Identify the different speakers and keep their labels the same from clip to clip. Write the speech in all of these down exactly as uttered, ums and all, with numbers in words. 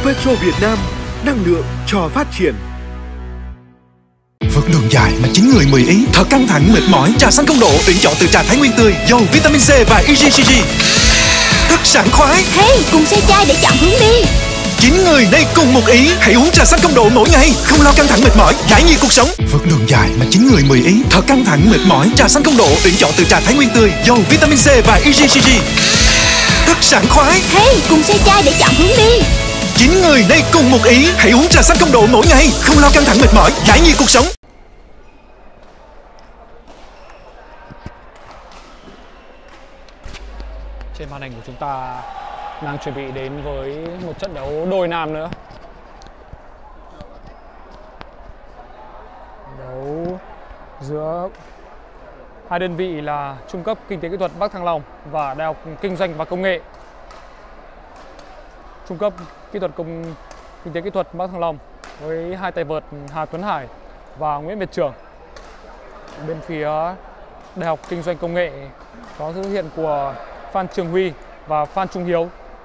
Speaker 1: Petro Việt Nam, năng lượng cho phát triển.
Speaker 2: Vượt đường dài mà chín người mười ý, thật căng thẳng mệt mỏi. Trà xanh không độ tuyển chọn từ trà Thái Nguyên tươi, giàu vitamin C và e giê xê giê, rất sảng khoái.
Speaker 3: Hey, cùng xe chai để chọn hướng đi.
Speaker 2: Chín người nay cùng một ý, hãy uống trà xanh không độ mỗi ngày, không lo căng thẳng mệt mỏi, giải nhiệt cuộc sống. Vượt đường dài mà chín người mười ý, thật căng thẳng mệt mỏi. Trà xanh không độ tuyển chọn từ trà Thái Nguyên tươi, giàu vitamin C và e giê xê giê, rất sảng khoái.
Speaker 3: Hey, cùng xe chai để chọn hướng đi.
Speaker 2: Chín người nay cùng một ý, hãy uống trà xanh không độ mỗi ngày, không lo căng thẳng mệt mỏi, giải nhiệt cuộc sống.
Speaker 4: Trên màn hình của chúng ta đang chuẩn bị đến với một trận đấu đôi nam nữa. Đấu giữa hai đơn vị là Trung cấp Kinh tế Kỹ thuật Bắc Thăng Long và Đại học Kinh doanh và Công nghệ. Trung cấp Kỹ thuật Công Kinh tế Kỹ thuật Bắc Thăng Long với hai tay vợt Hà Tuấn Hải và Nguyễn Việt Trường. Bên phía Đại học Kinh doanh Công nghệ có sự hiện của Phan Trường Huy và Phan Trung Hiếu.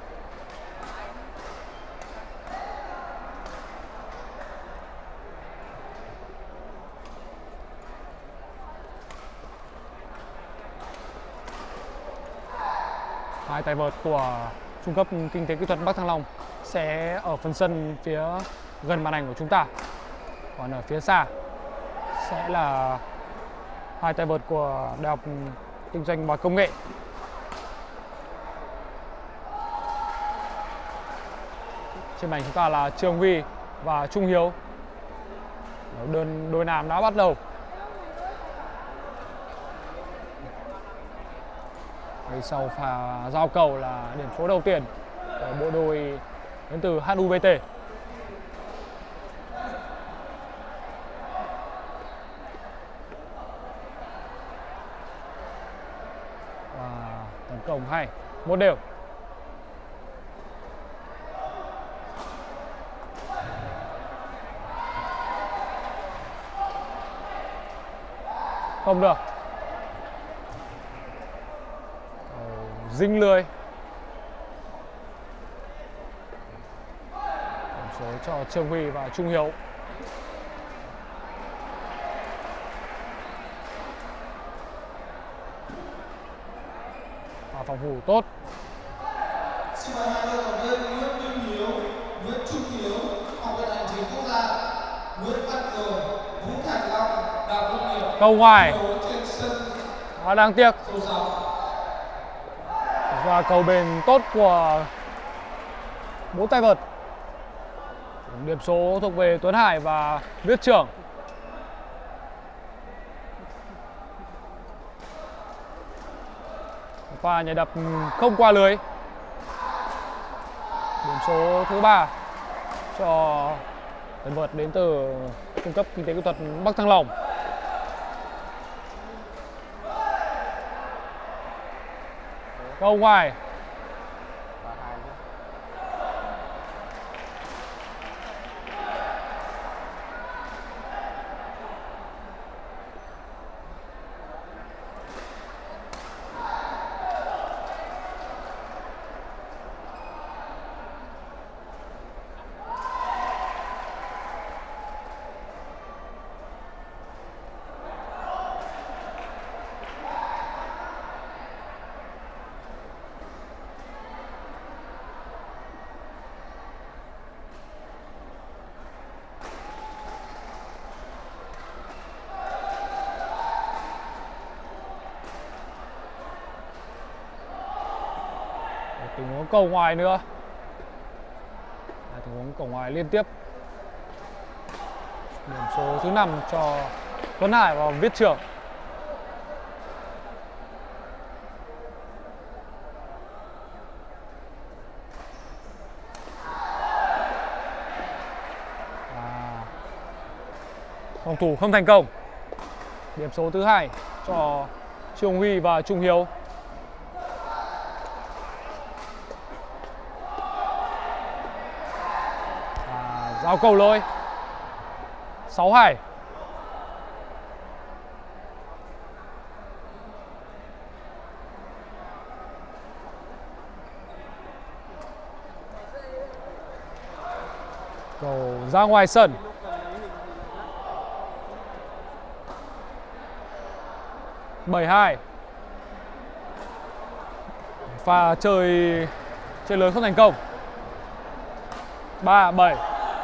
Speaker 4: Hai tay vợt của Trung cấp Kinh tế Kỹ thuật Bắc Thăng Long sẽ ở phần sân phía gần màn ảnh của chúng ta. Còn ở phía xa sẽ là hai tay vợt của Đại học Kinh doanh và Công nghệ. Trên màn chúng ta là Trường Huy và Trung Hiếu. Đơn đôi nam đã bắt đầu. Ngay sau pha giao cầu là điểm số đầu tiên của bộ đôi đến từ hát u bê tê. Và tấn công hay, một đều. Không được. Dính lưới. Điểm số cho Trường Huy và Trung Hiếu. Và phòng thủ tốt.
Speaker 5: Xin mời hai vận động viên Nguyễn Minh Hiếu, Nguyễn Trung Hiếu, Học viện Hành chính Quốc gia, Nguyễn Văn Cường, Vũ Thành Long, Đào Công nghiệp.
Speaker 4: Câu ngoài. Và đáng tiếc. Và cầu bền tốt của bốn tay vợt. Điểm số thuộc về Tuấn Hải và Viết Trưởng. Pha nhảy đập không qua lưới. Điểm số thứ ba cho tay vợt đến từ Trung cấp Kinh tế Kỹ thuật Bắc Thăng Long. Câu ngoài. Tình huống cầu ngoài nữa. Tình huống cầu ngoài liên tiếp. Điểm số thứ năm cho Tuấn Hải và Viết Trưởng. À, phòng thủ không thành công. Điểm số thứ hai cho Trường Huy và Trung Hiếu. Giao cầu lôi. sáu hai. Cầu ra ngoài sân. bảy hai. Pha chơi chơi lớn không thành công. ba bảy.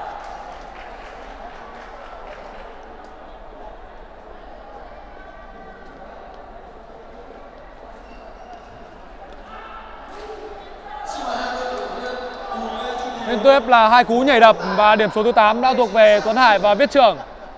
Speaker 4: Liên tiếp là hai cú nhảy đập và điểm số thứ tám đã thuộc về Tuấn Hải và Viết Trường.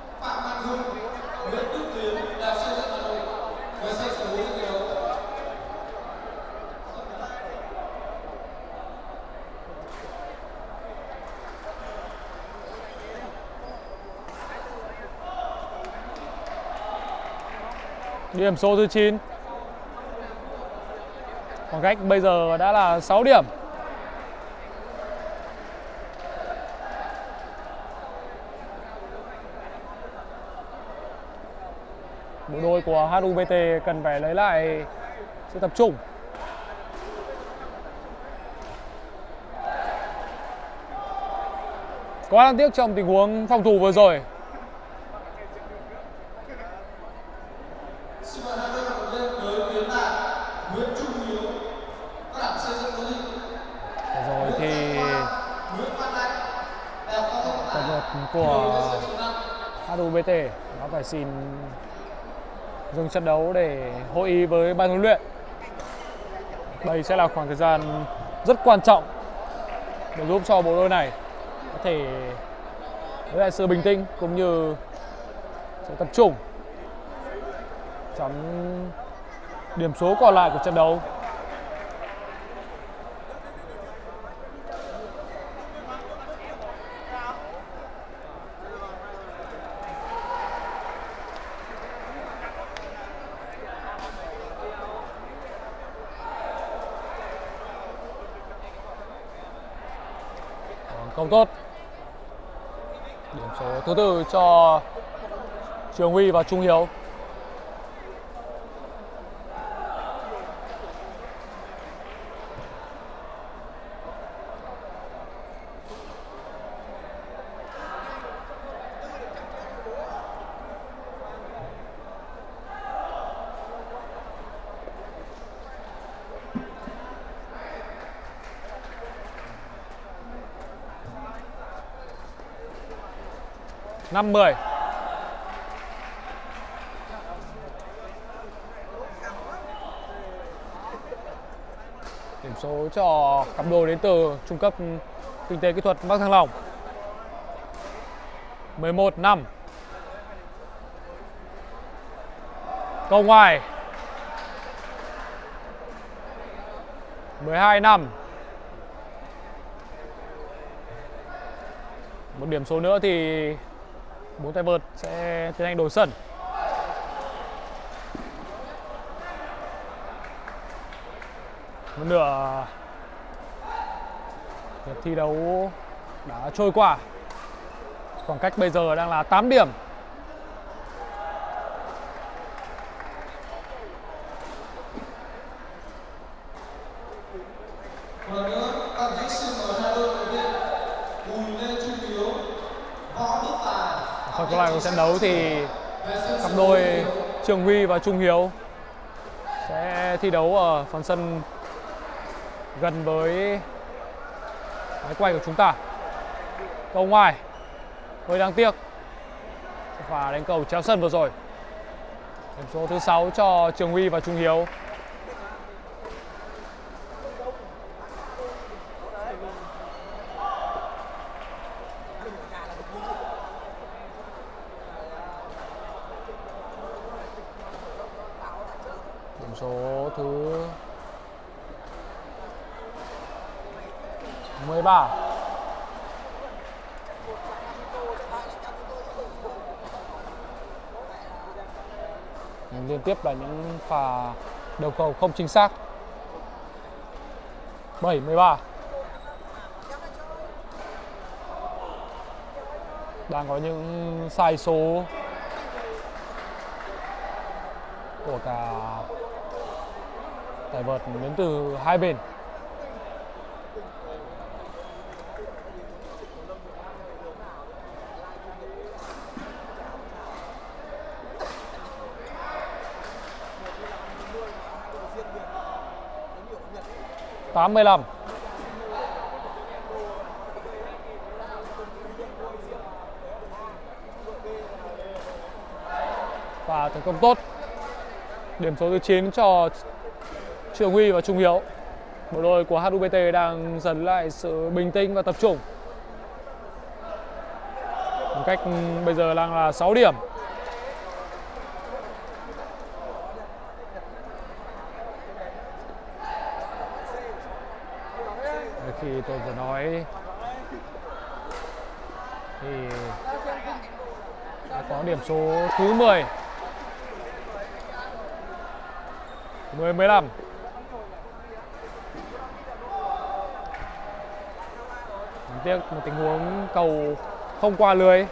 Speaker 4: Điểm số thứ chín. Khoảng cách bây giờ đã là sáu điểm. Bộ đôi của hát u bê tê cần phải lấy lại sự tập trung. Quá đáng tiếc trong tình huống phòng thủ vừa rồi. Rồi thì tập vợt của hát u bê tê nó phải xin dừng trận đấu để hội ý với ban huấn luyện. Đây sẽ là khoảng thời gian rất quan trọng để giúp cho bộ đôi này có thể lấy lại sự bình tĩnh cũng như sự tập trung trong điểm số còn lại của trận đấu. Không tốt. Điểm số thứ tư cho Trường Huy và Trung Hiếu. năm mười. Điểm số cho cặp đôi đến từ trung cấp kinh tế kỹ thuật Bắc Thăng Long. mười một năm. Câu ngoài. mười hai năm. Một điểm số nữa thì bốn tay vợt sẽ tiến hành đổi sân. Một nửa hiệp thi đấu đã trôi qua. Khoảng cách bây giờ đang là tám điểm. Phần còn lại của trận đấu thì cặp đôi Trường Huy và Trung Hiếu sẽ thi đấu ở phần sân gần với máy quay của chúng ta. Cầu ngoài hơi đáng tiếc và đánh cầu chéo sân vừa rồi. Điểm số thứ sáu cho Trường Huy và Trung Hiếu. Điểm số thứ mười ba. Liên tiếp là những pha đầu cầu không chính xác. bảy mười ba. Đang có những sai số của cả tay vợt đến từ hai bên. tám mười lăm. Và tấn công tốt. Điểm số thứ chín cho Trường Huy và Trung Hiếu. Bộ đôi của hát u bê tê đang dần lại sự bình tĩnh và tập trung. Cách bây giờ đang là sáu điểm. Khi tôi vừa nói thì đã có điểm số thứ mười. mười mười lăm. Đáng tiếc một tình huống cầu không qua lưới.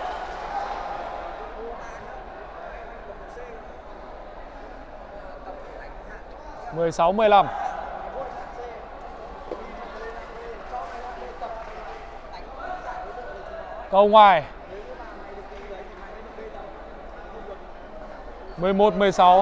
Speaker 4: mười sáu mười lăm. Cầu ngoài. mười một mười sáu.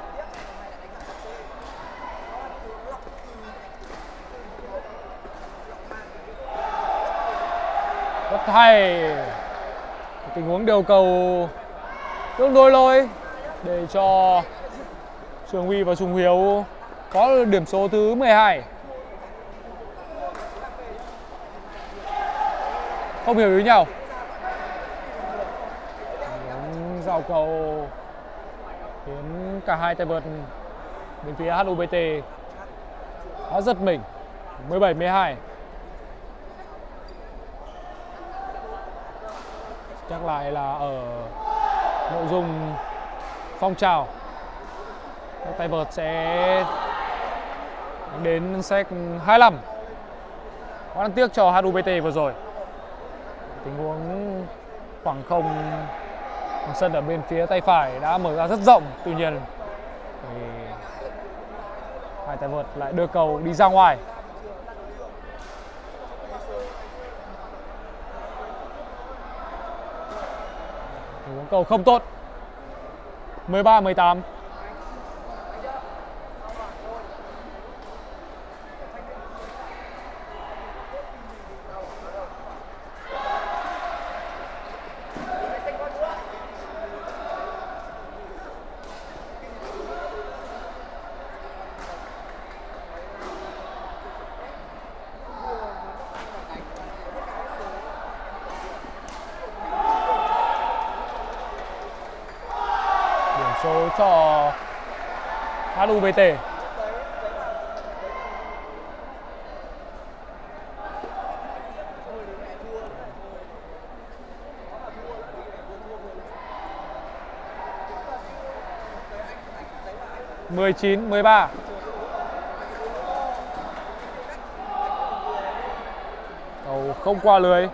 Speaker 4: Rất hay. Tình huống điều cầu tương đối lỗi để cho Trường Huy và Trung Hiếu có điểm số thứ mười hai. Không hiểu ý nhau. Giao cầu khiến cả hai tay vợt bên phía hát u bê tê đã giật mình. mười bảy mười hai. Chắc lại là ở nội dung phong trào, các tay vợt sẽ đến set hai mươi lăm. Quá đáng tiếc cho hát u bê tê vừa rồi. Tình huống khoảng không sân ở bên phía tay phải đã mở ra rất rộng, tuy nhiên thì hai tay vợt lại đưa cầu đi ra ngoài. Tình huống cầu không tốt. mười ba mười tám. Số cho hát u bê tê. mười chín mười ba. Cầu không qua lưới.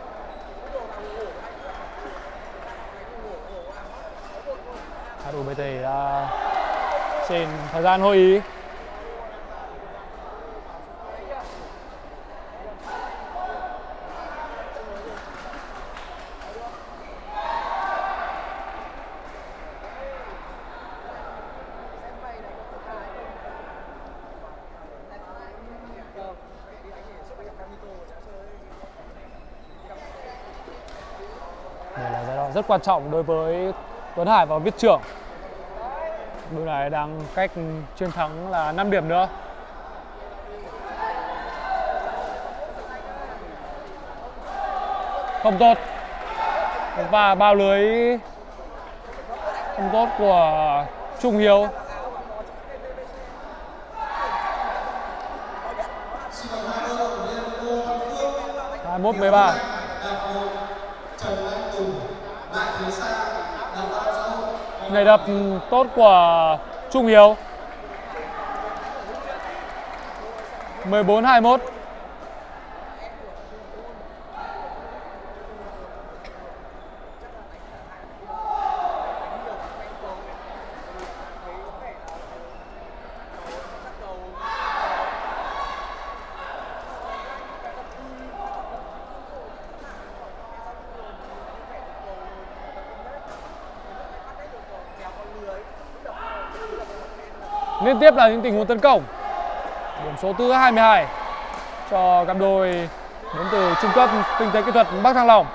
Speaker 4: hát u bê tê đã xin thời gian hội ý. Đây là giai đoạn rất quan trọng đối với Tuấn Hải và Viết Trưởng. Đội này đang cách chiến thắng là năm điểm nữa. Không tốt. Và bao lưới không tốt của Trung Hiếu. hai mươi mốt mười ba. Nhảy đập tốt của Trung Hiếu. mười bốn hai mươi mốt. Liên tiếp là những tình huống tấn công. Điểm Điểm số thứ hai mươi hai cho cặp đôi đến từ trung cấp kinh tế kỹ thuật Bắc Thăng Long.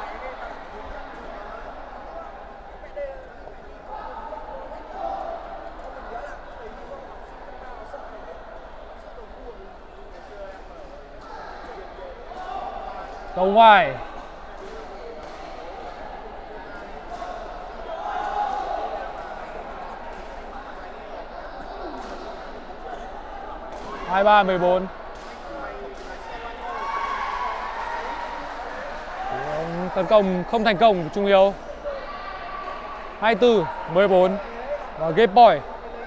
Speaker 4: Cầu ngoài. hai ba mười bốn. Tấn công không thành công của Trung Hiếu. hai tư mười bốn và game point.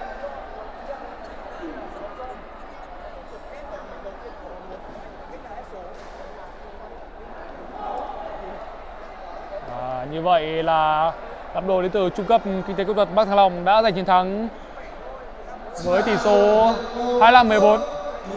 Speaker 4: À, như vậy là cặp đôi đến từ trung cấp kinh tế kỹ thuật Bắc Thăng Long đã giành chiến thắng với tỷ số hai lăm mười bốn.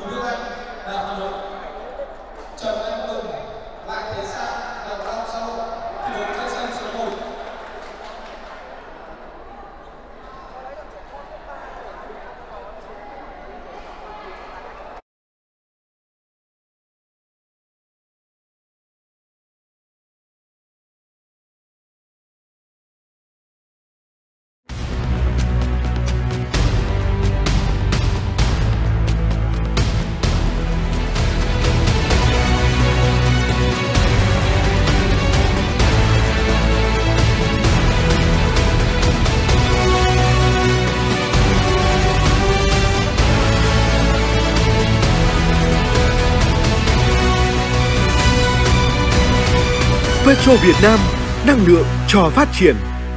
Speaker 1: Petro Việt Nam, năng lượng cho phát triển.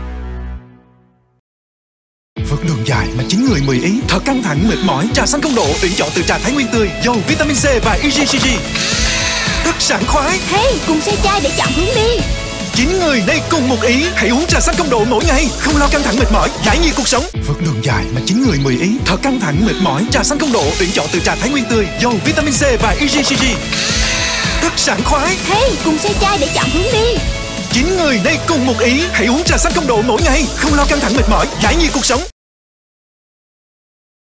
Speaker 2: Vượt đường dài mà chín người mười ý, thật căng thẳng mệt mỏi, trà xanh không độ tuyển chọn từ trà Thái Nguyên tươi, giàu vitamin C và e giê xê giê. Rất sảng khoái.
Speaker 3: Hey, cùng xe chai để chọn hướng đi.
Speaker 2: Chín người nay cùng một ý, hãy uống trà xanh không độ mỗi ngày, không lo căng thẳng mệt mỏi, giải nhiệt cuộc sống. Vượt đường dài mà chín người mười ý, thật căng thẳng mệt mỏi, trà xanh không độ tuyển chọn từ trà Thái Nguyên tươi, giàu vitamin C và e giê xê giê. Rất sảng khoái.
Speaker 3: Hey, cùng xe chai để chọn hướng đi.
Speaker 2: Chín người nay cùng một ý, hãy uống trà xanh không độ mỗi ngày, không lo căng thẳng mệt mỏi, giải nhiệt cuộc sống.